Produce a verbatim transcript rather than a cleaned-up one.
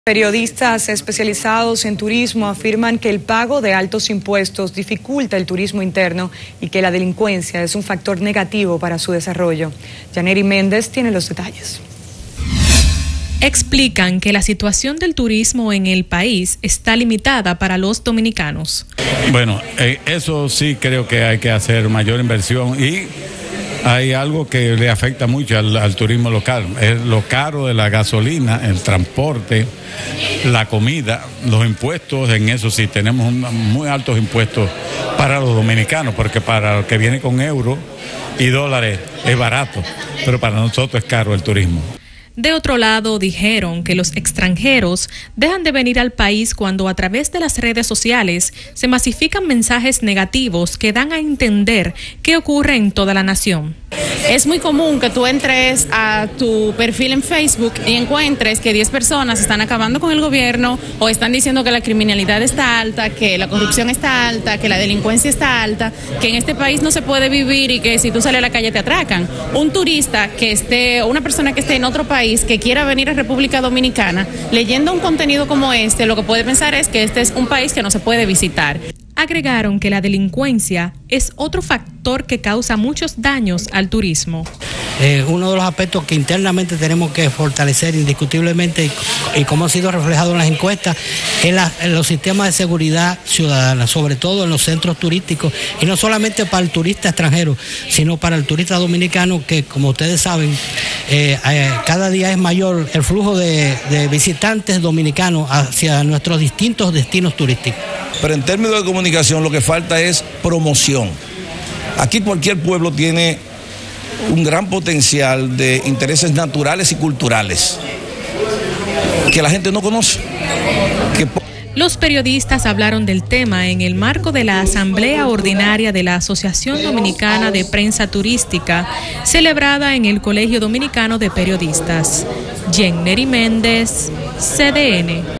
Periodistas especializados en turismo afirman que el pago de altos impuestos dificulta el turismo interno y que la delincuencia es un factor negativo para su desarrollo. Yaneri Méndez tiene los detalles. Explican que la situación del turismo en el país está limitada para los dominicanos. Bueno, eh, eso sí creo que hay que hacer mayor inversión y hay algo que le afecta mucho al, al turismo local, es lo caro de la gasolina, el transporte, la comida, los impuestos. En eso sí tenemos un, muy altos impuestos para los dominicanos, porque para los que viene con euros y dólares es barato, pero para nosotros es caro el turismo. De otro lado, dijeron que los extranjeros dejan de venir al país cuando a través de las redes sociales se masifican mensajes negativos que dan a entender qué ocurre en toda la nación. Es muy común que tú entres a tu perfil en Facebook y encuentres que diez personas están acabando con el gobierno o están diciendo que la criminalidad está alta, que la corrupción está alta, que la delincuencia está alta, que en este país no se puede vivir y que si tú sales a la calle te atracan. Un turista que esté, una persona que esté en otro país que quiera venir a República Dominicana, leyendo un contenido como este, lo que puede pensar es que este es un país que no se puede visitar. Agregaron que la delincuencia es otro factor que causa muchos daños al turismo. Eh, uno de los aspectos que internamente tenemos que fortalecer indiscutiblemente y, y como ha sido reflejado en las encuestas es la, en los sistemas de seguridad ciudadana, sobre todo en los centros turísticos, y no solamente para el turista extranjero, sino para el turista dominicano, que como ustedes saben, eh, eh, cada día es mayor el flujo de, de visitantes dominicanos hacia nuestros distintos destinos turísticos. Pero en términos de comunicación lo que falta es promoción. Aquí cualquier pueblo tiene un gran potencial de intereses naturales y culturales que la gente no conoce. Que... Los periodistas hablaron del tema en el marco de la Asamblea Ordinaria de la Asociación Dominicana de Prensa Turística, celebrada en el Colegio Dominicano de Periodistas. Yaneri Méndez, C D N.